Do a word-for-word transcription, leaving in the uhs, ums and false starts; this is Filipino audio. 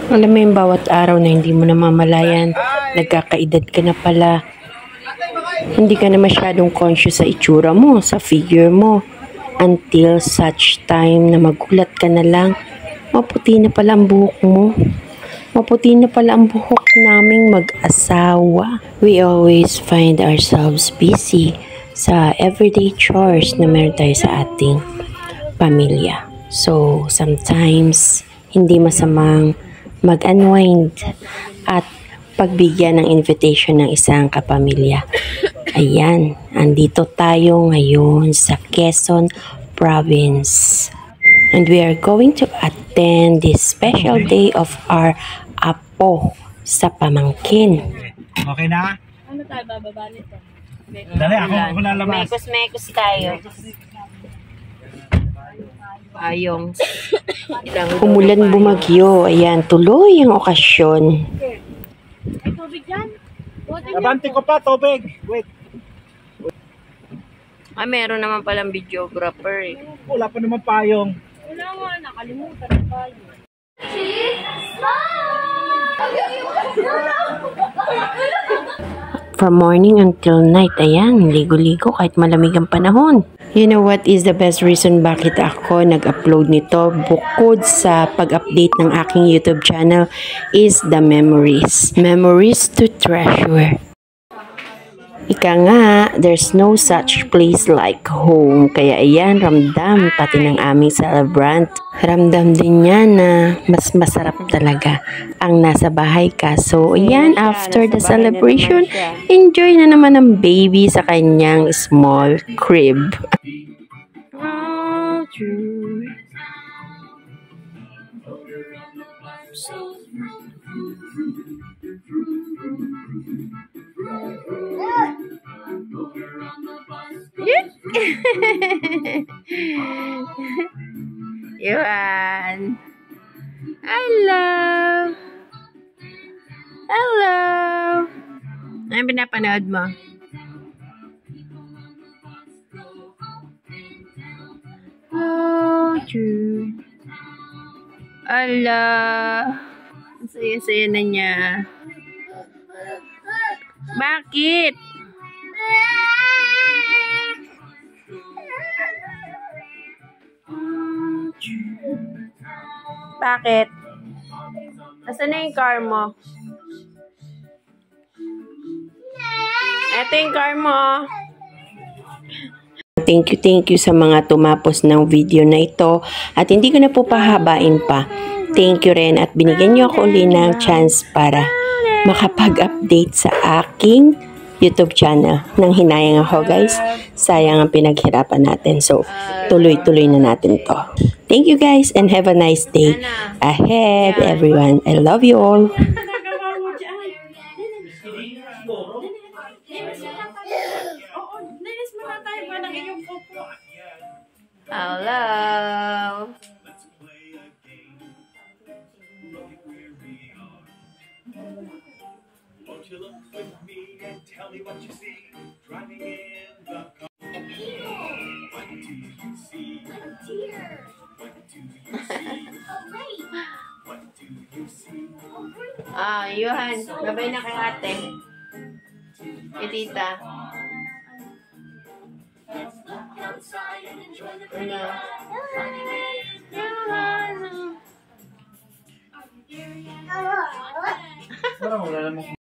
Alam mo yung bawat araw na hindi mo namamalayan, nagkakaedad ka na pala. Hindi ka na masyadong conscious sa itsura mo, sa figure mo. Until such time na magulat ka na lang, maputi na pala ang buhok mo. Maputi na pala ang buhok naming mag-asawa. We always find ourselves busy sa everyday chores na meron tayo sa ating pamilya. So, sometimes, hindi masamang mag-unwind at pagbigyan ng invitation ng isang kapamilya. Ayan, andito tayo ngayon sa Quezon Province. And we are going to attend this special day of our apo sa pamangkin. Okay na? Ano tayo bababa nito? Dali, ako, ako lalabas. Mekos-mekos tayo. Ayong. Umulan bumagyo. Ayan, tuloy ang okasyon. May tubig dyan? Nabante ko pa, tubig. Wait. Ah, meron naman palang videographer eh. Wala pa naman payong. Wala nga, nakalimutan na tayo. From morning until night, ayan, ligo-ligo kahit malamig ang panahon. You know what is the best reason bakit ako nag-upload nito bukod sa pag-update ng aking YouTube channel is the memories. Memories to treasure. Ika nga, there's no such place like home. Kaya ayan, ramdam pati ng aming celebrant. Ramdam din niya na mas masarap talaga ang nasa bahay ka. So ayan, after the celebration, enjoy na naman ang baby sa kanyang small crib. Oh, true. Yuan. Hello. Hello. Ano pinapanood mo? Oh, true. Hello. Ang saya-saya na niya. Bakit? Bakit? Nasaan na yung car mo? Ito yung car mo. Thank you, thank you sa mga tumapos ng video na ito. At hindi ko na po pahabain pa. Thank you rin at binigyan niyo ako ulit ng chance para makapag-update sa aking YouTube channel. Nang hinayang ako guys, sayang ang pinaghirapan natin. So, tuloy-tuloy na natin to. Thank you guys and have a nice day ahead everyone. I love you all. Hello. Won't you look with me and tell me what you see driving in the car? What do you see? A deer. What do you see? A lake. What do you see? Ah, Johan, gabay na kay ate. Kay tita. Let's look outside and enjoy the pretty Ano? Johan. Parang wala namang